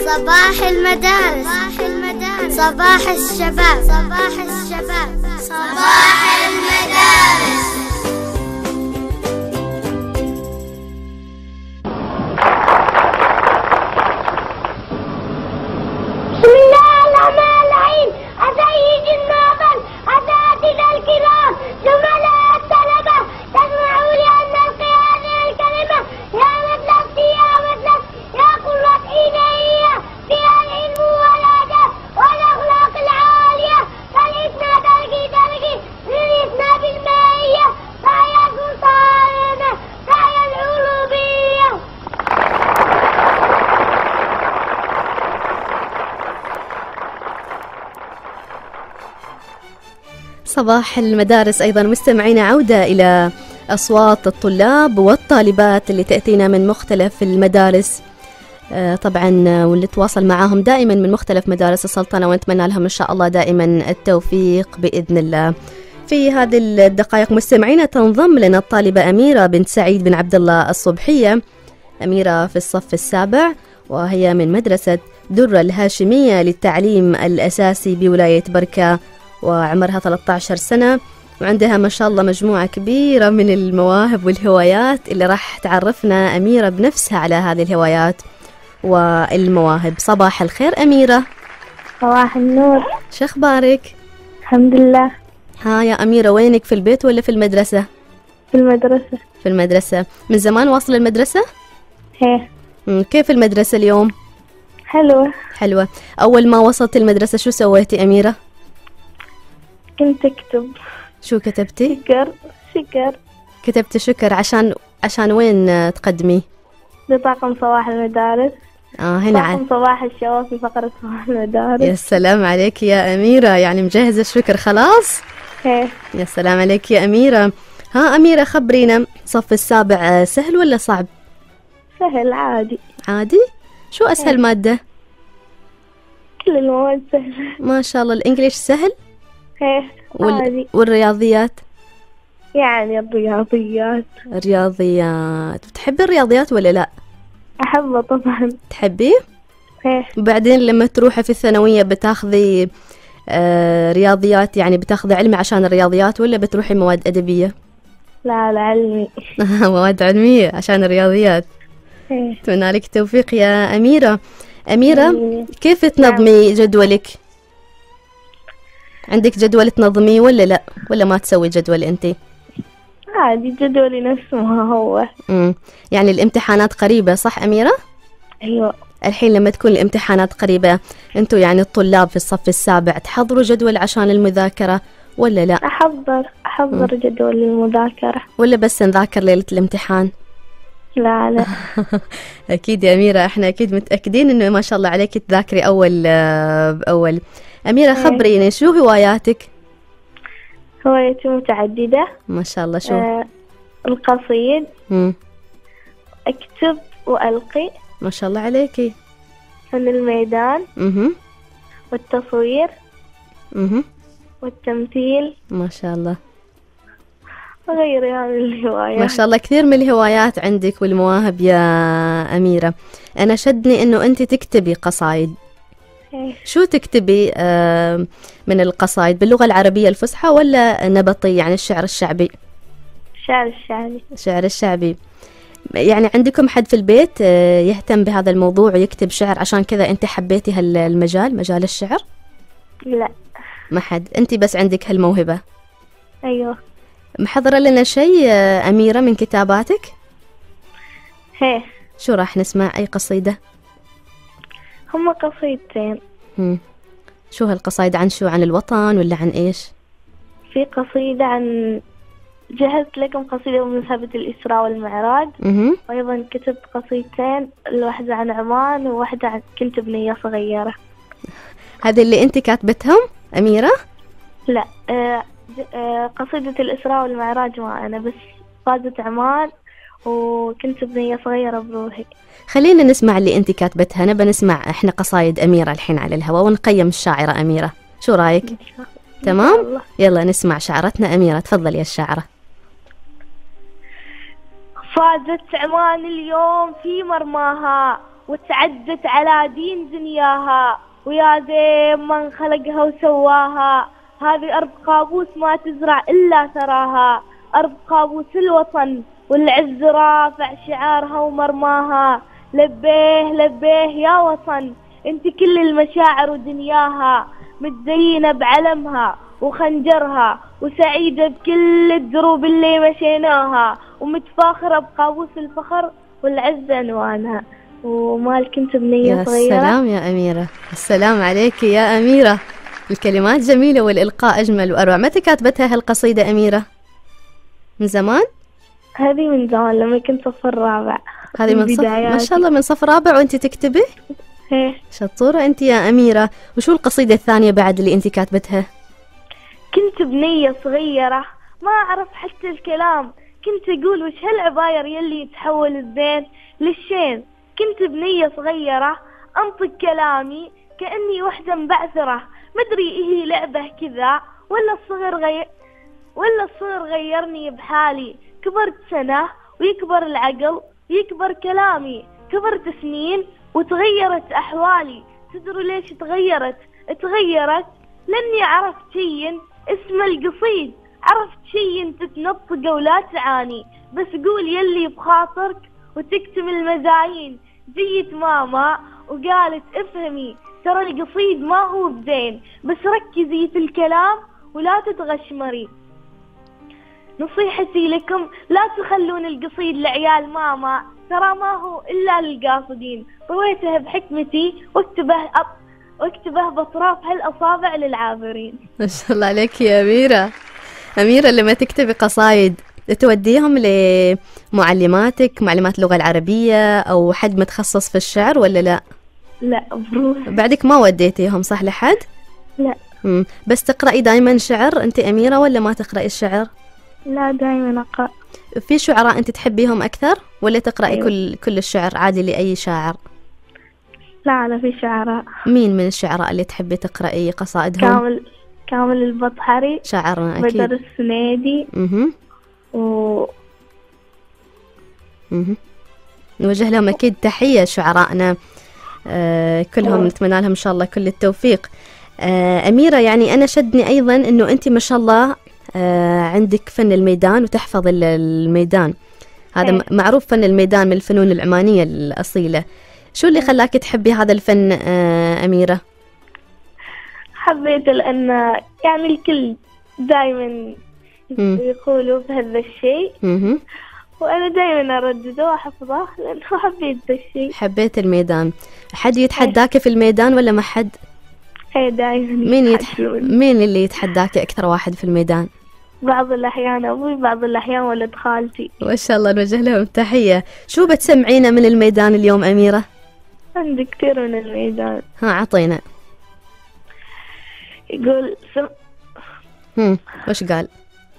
صباح المدارس، صباح الشباب، صباح الشباب، صباح المدارس. بسم الله الرحمن الرحيم. أسيد الناظر، أساتذة الكرام، زملاء الطلبة، تسمعوا لأن القيادة الكلمة يا مدرستي يا مدرسة يا قرة عيني فيها العلم والأدب والأخلاق العالية، فليتنا ترقي لليتنا بالمائية فهي السلطانة فهي العروبية. صباح المدارس. أيضا مستمعين، عودة إلى أصوات الطلاب والطالبات اللي تأتينا من مختلف المدارس طبعا، ونتواصل معاهم دائما من مختلف مدارس السلطنة، ونتمنى لهم إن شاء الله دائما التوفيق بإذن الله. في هذه الدقائق مستمعينا تنضم لنا الطالبة أميرة بنت سعيد بن عبد الله الصبحية. أميرة في الصف السابع، وهي من مدرسة درة الهاشمية للتعليم الأساسي بولاية بركة، وعمرها 13 سنة، وعندها ما شاء الله مجموعة كبيرة من المواهب والهوايات اللي راح تعرفنا أميرة بنفسها على هذه الهوايات والمواهب. صباح الخير أميرة. صباح النور. شو أخبارك؟ الحمد لله. ها يا أميرة، وينك، في البيت ولا في المدرسة؟ في المدرسة. في المدرسة. من زمان واصلة المدرسة؟ هيه. كيف المدرسة اليوم؟ حلوة. حلوة. أول ما وصلت المدرسة شو سويتي أميرة؟ كنت أكتب. شو كتبتي؟ شكر. كتبت شكر عشان وين تقدمي؟ لطاقم صباح المدارس. هنا طاقم صباح الشباب في فقرة صباح المدارس. يا سلام عليك يا أميرة، يعني مجهزة الشكر خلاص؟ هيه. يا سلام عليك يا أميرة. ها أميرة، خبرينا، صف السابع سهل ولا صعب؟ سهل عادي. عادي؟ شو أسهل مادة؟ كل المواد سهلة ما شاء الله. الإنجليش سهل؟ هيه عادي. والرياضيات؟ يعني الرياضيات. بتحبي الرياضيات ولا لا؟ أحبه طبعا. تحبي؟ هيه. وبعدين لما تروحي في الثانوية بتاخذي رياضيات، يعني بتاخذي علمي عشان الرياضيات، ولا بتروحي مواد أدبية؟ لا علمي. مواد علمية عشان الرياضيات. أتمنى لك التوفيق يا أميرة. أميرة، كيف تنظمي جدولك؟ عندك جدول تنظميه ولا لا؟ ولا ما تسوي جدول أنت؟ عادي، جدولي نفسه ما هو. يعني الامتحانات قريبة صح أميرة؟ أيوة. الحين لما تكون الامتحانات قريبة، أنتوا يعني الطلاب في الصف السابع تحضروا جدول عشان المذاكرة ولا لا؟ أحضر جدول المذاكرة. ولا بس نذاكر ليلة الامتحان؟ لا. أكيد يا أميرة، إحنا أكيد متأكدين إنه ما شاء الله عليك تذاكري أول بأول. أميرة، خبريني شو هواياتك؟ هوايتي متعددة ما شاء الله. شو؟ القصيد. أكتب وألقي. ما شاء الله عليكي. فن الميدان. والتصوير. والتمثيل. ما شاء الله. وغير يعني الهوايات. ما شاء الله، كثير من الهوايات عندك والمواهب يا أميرة. أنا شدني إنه أنت تكتبي قصايد. شو تكتبي من القصايد؟ باللغة العربية الفصحى ولا نبطي، يعني الشعر الشعبي؟ شعر الشعبي. يعني عندكم حد في البيت يهتم بهذا الموضوع ويكتب شعر، عشان كذا أنت حبيتي هالمجال، مجال الشعر؟ لا، ما حد، أنت بس عندك هالموهبة. أيوة. محضرة لنا شيء أميرة من كتاباتك؟ هيه. شو راح نسمع؟ أي قصيدة؟ هم قصيدتين. شو هالقصايد؟ عن شو؟ عن الوطن ولا عن إيش؟ في قصيدة عن، جهزت لكم قصيدة من مسابقة الإسراء والمعراج. وأيضا كتبت قصيدتين، الواحدة عن عمان وواحدة عن كنت بنية صغيرة. هذه اللي أنت كاتبتهم أميرة؟ لا، قصيدة الإسراء والمعراج ما أنا، بس غازة عمان وكنت بنية صغيرة بروحي. خلينا نسمع اللي أنت كاتبتها. نبى نسمع إحنا قصايد أميرة الحين على الهواء، ونقيم الشاعرة أميرة. شو رأيك؟ تمام؟ يلا نسمع شعرتنا أميرة. تفضل يا الشاعرة. فازت عمان اليوم في مرماها، وتعدت على دين دنياها، ويا زين من خلقها وسواها. هذه أرض قابوس ما تزرع إلا ثراها، أرض قابوس الوطن والعز رافع شعارها ومرماها. لبيه لبيه يا وطن انت كل المشاعر ودنياها، متزينة بعلمها وخنجرها، وسعيدة بكل الدروب اللي مشيناها، ومتفاخرة بقابوس الفخر والعز عنوانها. ومال كنت بنية صغيرة. يا سلام يا أميرة، السلام عليك يا أميرة، الكلمات جميلة والإلقاء أجمل وأروع. متى كاتبتها هالقصيدة أميرة؟ من زمان؟ هذه من زمان لما كنت صف الرابع. هذه من صف، ما شاء الله، من صف رابع وأنت تكتبي؟ ايه شطورة أنت يا أميرة. وشو القصيدة الثانية بعد اللي أنت كاتبتها؟ كنت بنية صغيرة ما أعرف حتى الكلام، كنت أقول وش هالعباير يلي يتحول الزين للشين. كنت بنية صغيرة أنطق كلامي كأني وحدة مبعثرة، مدري إيه لعبة كذا ولا الصغر غيرني بحالي. كبرت سنة ويكبر العقل ويكبر كلامي، كبرت سنين وتغيرت أحوالي. تدروا ليش تغيرت لأني عرفت شيء اسمه القصيد، عرفت شيء تتنطق ولا تعاني، بس قول يلي بخاطرك وتكتم المزايين. جيت ماما وقالت افهمي ترى القصيد ما هو بزين، بس ركزي في الكلام ولا تتغشمري. نصيحتي لكم لا تخلون القصيد لعيال ماما، ترى ما هو إلا للقاصدين. رويته بحكمتي واكتبه بأطراف هالأصابع للعابرين. ما شاء الله عليك يا أميرة. أميرة لما تكتبي قصايد توديهم لمعلماتك، معلمات اللغة العربية أو حد متخصص في الشعر ولا لا؟ لا بروح. بعدك ما وديتيهم صح لحد؟ لا. بس تقرأي دايما شعر أنت أميرة ولا ما تقرأي الشعر؟ لا دايما أقرأ. في شعراء أنت تحبيهم أكثر ولا تقرأي أيوة. كل الشعر عادي لأي شاعر؟ لا أنا في شعراء. مين من الشعراء اللي تحبي تقرأي قصائدهم؟ كامل البطحري، شاعرنا أكيد، بدر السنيدي. نوجه لهم أكيد تحية شعرائنا كلهم، نتمنى لهم إن شاء الله كل التوفيق. أميرة يعني أنا شدني أيضا أنه أنت ما شاء الله عندك فن الميدان وتحفظ الميدان، هذا معروف. فن الميدان من الفنون العمانية الأصيلة. شو اللي خلاك تحبي هذا الفن أميرة؟ حبيت لأن يعني الكل دايما يقولوا بهذا الشيء، وأنا دايما أردده وأحفظه لأنه حبيت ذا الشيء. حبيت الميدان. حد يتحداك في الميدان ولا ما حد؟ هي دايما. مين اللي يتحداك أكثر واحد في الميدان؟ بعض الأحيان أبوي، بعض الأحيان ولد خالتي. ما شاء الله، نوجه لهم تحية. شو بتسمعينا من الميدان اليوم أميرة؟ عندي كثير من الميدان. ها عطينا. يقول وش قال؟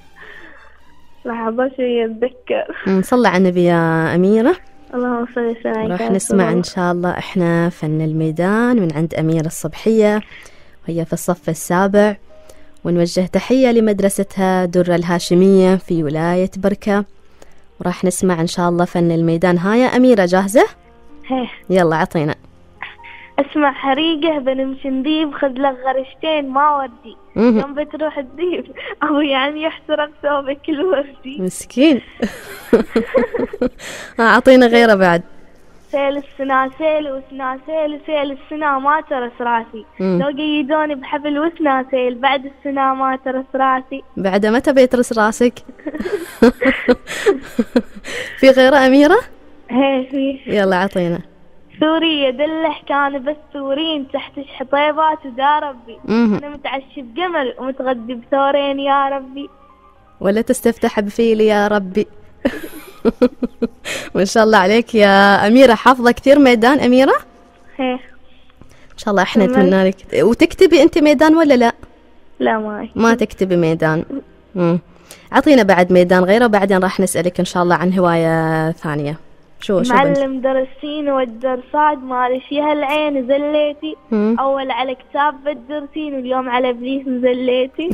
لحظة شوية أتذكر. صلى على النبي يا أميرة. اللهم صل وسلم. راح نسمع إن شاء الله إحنا فن الميدان من عند أميرة الصبحية وهي في الصف السابع، ونوجه تحية لمدرستها درة الهاشمية في ولاية بركة، وراح نسمع إن شاء الله فن الميدان. ها يا أميرة جاهزة؟ يلا عطينا. اسمع حريقه بنمشي نديب، خذ لك غرشتين ما ودي، يوم بتروح تديب أبو يعني يحترق ثوبك الوردي. مسكين. أعطينا غيره بعد. سيل السنا سيل وسنا سيل، سيل السنا ما ترس راسي، لو قيدوني بحبل وسنا سيل، بعد السنا ما ترس راسي. بعد متى بيترس راسك؟ في غيره أميرة؟ في. يلا عطينا. سوريا دلح كان بس سورين، تحت حطيبات ودا ربي، أنا متعشي بجمل ومتغدي بثورين يا ربي، ولا تستفتح بفيلي يا ربي. ما شاء الله عليك يا أميرة، حافظة كثير ميدان أميرة؟ إن شاء الله إحنا نتمنى لك. وتكتبي أنت ميدان ولا لا؟ لا ما تكتبي ميدان. عطينا بعد ميدان غيره، وبعدين راح نسألك إن شاء الله عن هواية ثانية. شو معلم درسين والدرصاد مالي فيها العين زليتي، أول على كتاب بالدرسين واليوم على إبليس زليتي.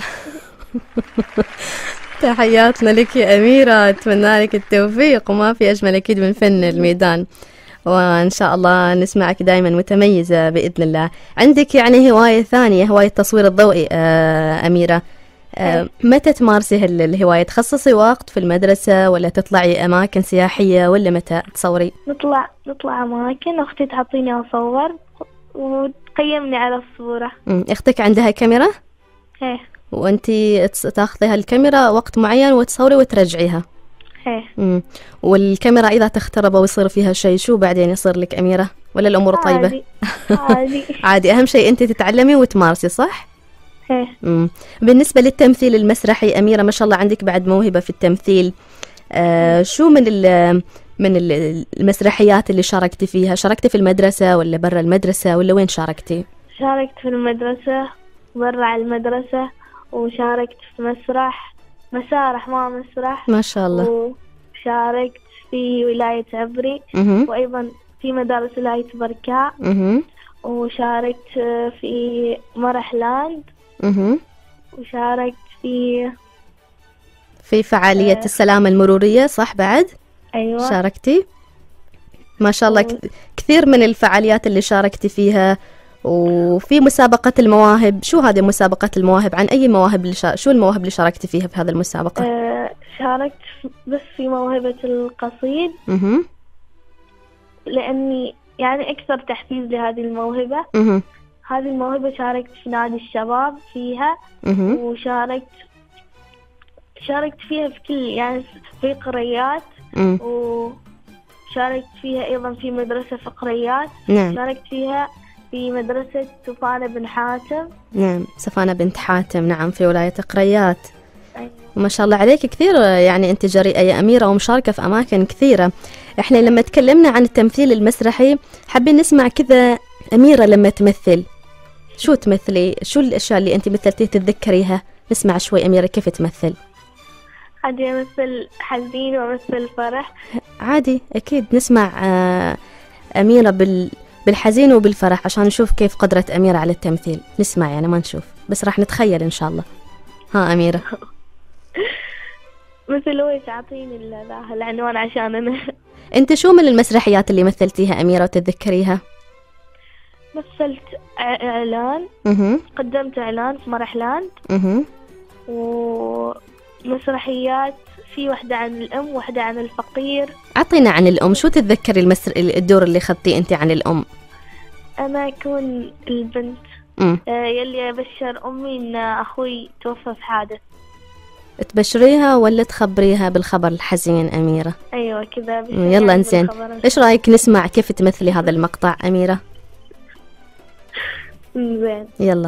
تحياتنا لك يا أميرة، أتمنى لك التوفيق، وما في أجمل أكيد من فن الميدان. وإن شاء الله نسمعك دائما متميزة بإذن الله. عندك يعني هواية ثانية، هواية التصوير الضوئي أميرة. متى تمارسي الهواية؟ تخصصي وقت في المدرسة ولا تطلعي أماكن سياحية ولا متى تصوري؟ نطلع أماكن، أختي تعطيني أصور وتقيمني على الصورة. أختك عندها كاميرا؟ ايه. وأنتي تاخذيها الكاميرا وقت معين وتصوري وترجعيها؟ ايه. والكاميرا إذا تخترب ويصير فيها شيء شو بعدين يصير لك أميرة؟ ولا الأمور طيبة؟ عادي. عادي، أهم شيء أنت تتعلمي وتمارسي، صح؟ ايه. بالنسبة للتمثيل المسرحي أميرة، ما شاء الله عندك بعد موهبة في التمثيل. شو من المسرحيات اللي شاركتي فيها؟ شاركتي في المدرسة ولا برا المدرسة ولا وين شاركتي؟ شاركت في المدرسة، برا المدرسة، وشاركت في مسارح ما مسرح. ما شاء الله. وشاركت في ولاية عبري، وأيضا في مدارس ولاية بركاء. وشاركت في مرح لاند. وشاركت في فعالية السلامة المرورية، صح بعد؟ أيوة شاركتي. ما شاء الله. كثير من الفعاليات اللي شاركتي فيها. وفي مسابقة المواهب، شو هذه مسابقة المواهب؟ عن أي مواهب شو المواهب اللي شاركتي فيها في هذه المسابقة؟ شاركت بس في موهبة القصيد. لأني يعني أكثر تحفيز لهذه الموهبة. هذه الموهبة شاركت في نادي الشباب فيها. وشاركت فيها في كل يعني في قريات. وشاركت فيها أيضا في مدرسة فقريات. نعم. شاركت فيها في مدرسة سفانة بن حاتم. نعم، سفانة بنت حاتم، نعم، في ولاية قريات. أيوة. ما شاء الله عليك كثير، يعني أنت جريئة يا أميرة ومشاركة في أماكن كثيرة. إحنا لما تكلمنا عن التمثيل المسرحي حابين نسمع كذا أميرة لما تمثل شو تمثلي؟ شو الأشياء اللي أنت مثلتيه تتذكريها؟ نسمع شوي أميرة كيف تمثل. عادي أمثل حزين وأمثل فرح. عادي أكيد نسمع أميرة بالحزين وبالفرح عشان نشوف كيف قدرة أميرة على التمثيل. نسمع يعني ما نشوف، بس راح نتخيل إن شاء الله. ها أميرة. مثل ويش أعطيني العنوان عشان أنا. أنت شو من المسرحيات اللي مثلتيها أميرة وتتذكريها؟ مثلت إعلان. قدمت إعلان في مرح لاند. ومسرحيات، في واحدة عن الأم، واحدة عن الفقير. أعطينا عن الأم، شو تتذكري الدور اللي خذتيه أنت عن الأم؟ أنا أكون البنت يلي أبشر أمي إن أخوي توفى في حادث. تبشريها ولا تخبريها بالخبر الحزين أميرة؟ أيوة كذا. يلا نزين، إيش رأيك نسمع كيف تمثلي هذا المقطع أميرة؟ زين يلا.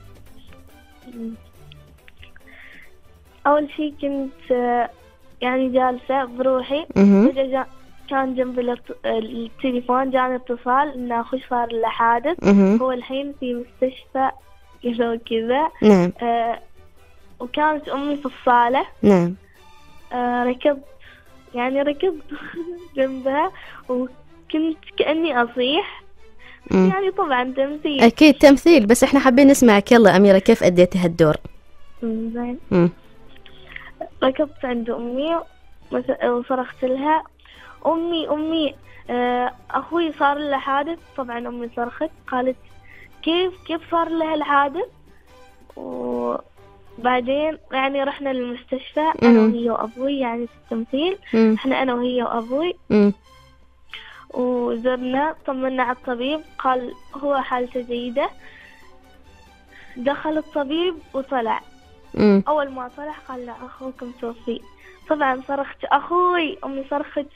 أول شيء كنت يعني جالسة بروحي، فجأة كان جنب التليفون جاني اتصال إن أخوي صار له حادث، هو الحين في مستشفى كذا. نعم. وكانت أمي في الصالة. نعم. ركضت جنبها وكنت كأني أصيح. يعني طبعا تمثيل. أكيد تمثيل، بس إحنا حابين نسمعك. يلا أميرة كيف أديتي هالدور؟ زين. ركضت عند أمي وصرخت لها أمي أخوي صار له حادث. طبعا أمي صرخت قالت كيف صار له الحادث. وبعدين يعني رحنا للمستشفى أنا وهي وأبوي، يعني في التمثيل إحنا أنا وهي وأبوي. وزرنا طمنا على الطبيب، قال هو حالته جيدة. دخل الطبيب وطلع. أول ما طلع قال لا أخوكم توفي. طبعا صرخت أخوي، أمي صرخت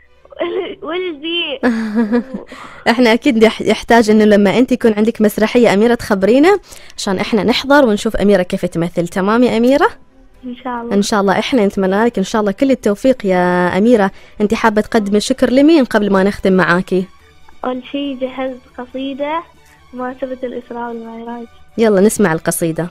ولدي. احنا اكيد يحتاج انه لما انت يكون عندك مسرحية أميرة تخبرينا عشان احنا نحضر ونشوف أميرة كيف تمثل. تمام يا أميرة؟ إن شاء الله. إن شاء الله. إحنا نتمنى لك إن شاء الله كل التوفيق يا أميرة. أنت حابة تقدمي الشكر لمين قبل ما نختم معاكي؟ أول شيء جهزت قصيدة بمناسبة الإسراء والمعراج. يلا نسمع القصيدة.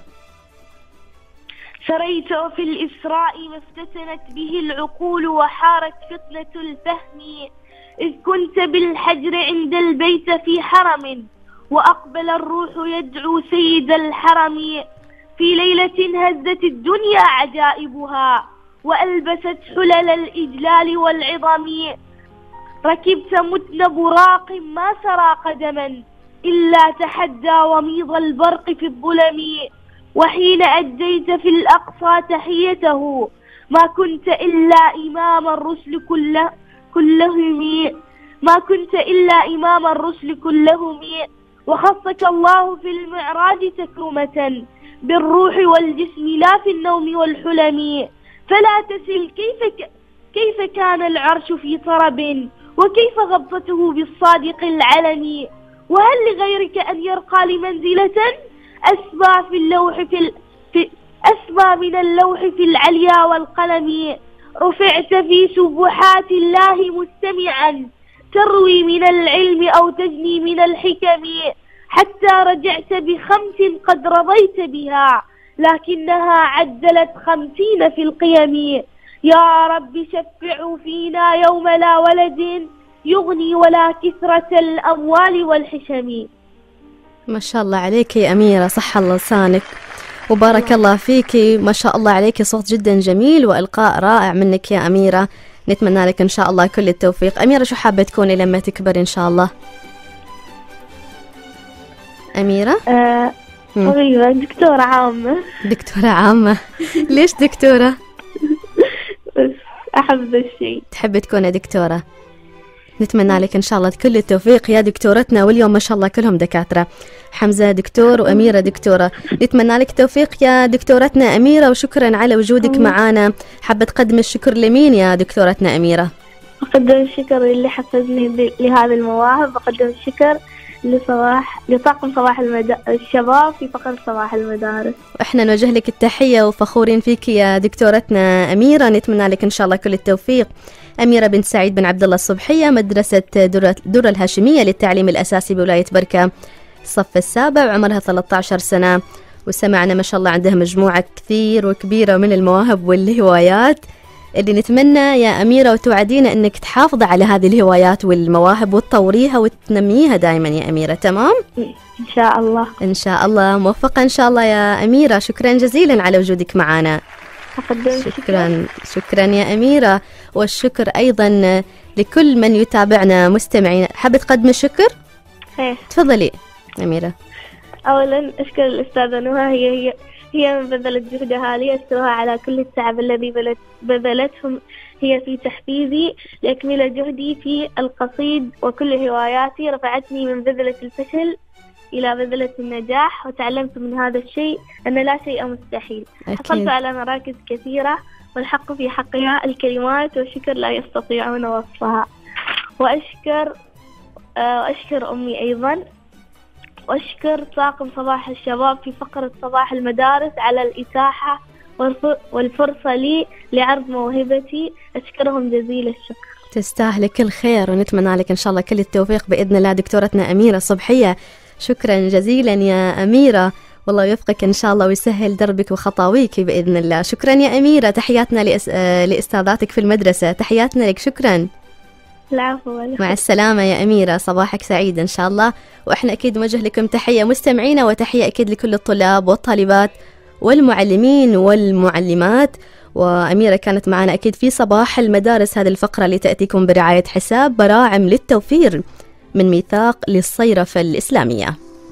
سريت في الإسراء وافتتنت به العقول وحارت فتنة الفهم، إذ كنت بالحجر عند البيت في حرم، وأقبل الروح يدعو سيد الحرم، في ليلة هزت الدنيا عجائبها وألبست حلل الإجلال والعظم. ركبت متن براق ما سرى قدما إلا تحدى وميض البرق في الظلم. وحين أديت في الأقصى تحيته ما كنت إلا إمام الرسل كلهم ما كنت إلا إمام الرسل كلهم. وخصك الله في المعراج تكرمة بالروح والجسم لا في النوم والحلم. فلا تسل كيف كان العرش في طرب وكيف غبطته بالصادق العلم. وهل لغيرك أن يرقى لمنزلة أسمى أسمى من اللوح في العليا والقلم. رفعت في سبحات الله مستمعا تروي من العلم أو تجني من الحكم. حتى رجعت ب5 قد رضيت بها لكنها عدلت 50 في القيم. يا رب شفعوا فينا يوم لا ولد يغني ولا كثرة الأموال والحشم. ما شاء الله عليك يا أميرة، صح الله لسانك وبارك الله فيك، ما شاء الله عليك، صوت جدا جميل وإلقاء رائع منك يا أميرة. نتمنى لك إن شاء الله كل التوفيق. أميرة شو حابة تكوني لما تكبر إن شاء الله؟ أميرة؟ طبيبة، دكتورة عامة. دكتورة عامة؟ ليش دكتورة؟ بس أحب ذا الشيء. تحبي تكوني دكتورة؟ نتمنى لك إن شاء الله كل التوفيق يا دكتورتنا، واليوم ما شاء الله كلهم دكاترة، حمزة دكتور وأميرة دكتورة. نتمنى لك توفيق يا دكتورتنا أميرة، وشكرا على وجودك معنا. حابة تقدم الشكر لمين يا دكتورتنا أميرة؟ أقدم الشكر اللي حفزني لهذه المواهب، أقدم الشكر لطاقم صباح الشباب في فقرة صباح المدارس. وإحنا نوجه لك التحية وفخورين فيك يا دكتورتنا أميرة. نتمنى لك إن شاء الله كل التوفيق. أميرة بنت سعيد بن عبد الله الصبحية، مدرسة درة الهاشمية للتعليم الأساسي بولاية بركة، الصف السابع، عمرها 13 سنة، وسمعنا ما شاء الله عندها مجموعة كثير وكبيرة من المواهب والهوايات اللي نتمنى يا أميرة وتوعدينا أنك تحافظي على هذه الهوايات والمواهب وتطوريها وتنميها دائما يا أميرة. تمام؟ إن شاء الله. إن شاء الله موفقة إن شاء الله يا أميرة. شكرا جزيلا على وجودك معنا. شكرا يا أميرة، والشكر أيضا لكل من يتابعنا مستمعين. حابة تقدم الشكر؟ تفضلي أميرة. أولا أشكر الأستاذة نهى، هي من بذلت جهدها لي، أشكرها على كل التعب الذي بذلتهم هي في تحفيزي لأكمل جهدي في القصيد، وكل هواياتي رفعتني من بذلة الفشل إلى بذلة النجاح، وتعلمت من هذا الشيء أن لا شيء مستحيل. حصلت على مراكز كثيرة والحق في حقها الكلمات والشكر لا يستطيعون وصفها. وأشكر أمي أيضا، وأشكر طاقم صباح الشباب في فقرة صباح المدارس على الإتاحة والفرصة لي لعرض موهبتي. أشكرهم جزيل الشكر. تستاهل كل خير، ونتمنى لك إن شاء الله كل التوفيق بإذن الله دكتورتنا أميرة صبحية. شكرا جزيلا يا أميرة، والله يوفقك إن شاء الله ويسهل دربك وخطاويك بإذن الله. شكرا يا أميرة، تحياتنا لأستاذاتك في المدرسة، تحياتنا لك. شكرا. العفو. مع السلامة يا أميرة، صباحك سعيد إن شاء الله. وإحنا أكيد نوجه لكم تحية مستمعينا، وتحية أكيد لكل الطلاب والطالبات والمعلمين والمعلمات. وأميرة كانت معنا أكيد في صباح المدارس، هذه الفقرة اللي تأتيكم برعاية حساب براعم للتوفير من ميثاق للصيرفة الإسلامية.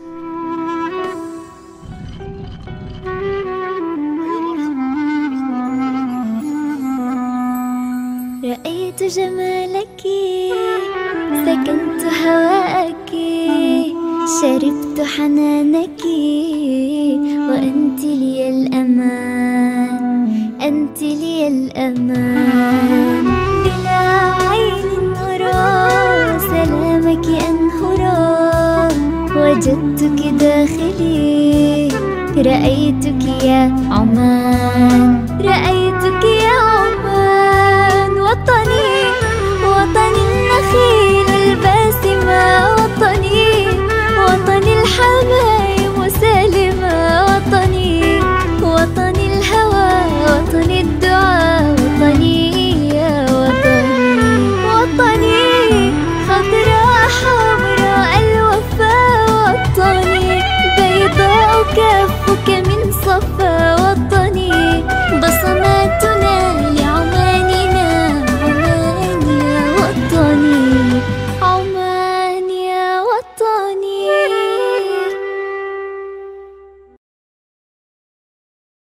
رأيت جمالك، سكنت هواءك، شربت حنانك، وأنت لي الأمان، أنت لي الأمان. بلا عين أرى سلامك أنهرا، وجدتك داخلي، رأيتك يا عمان.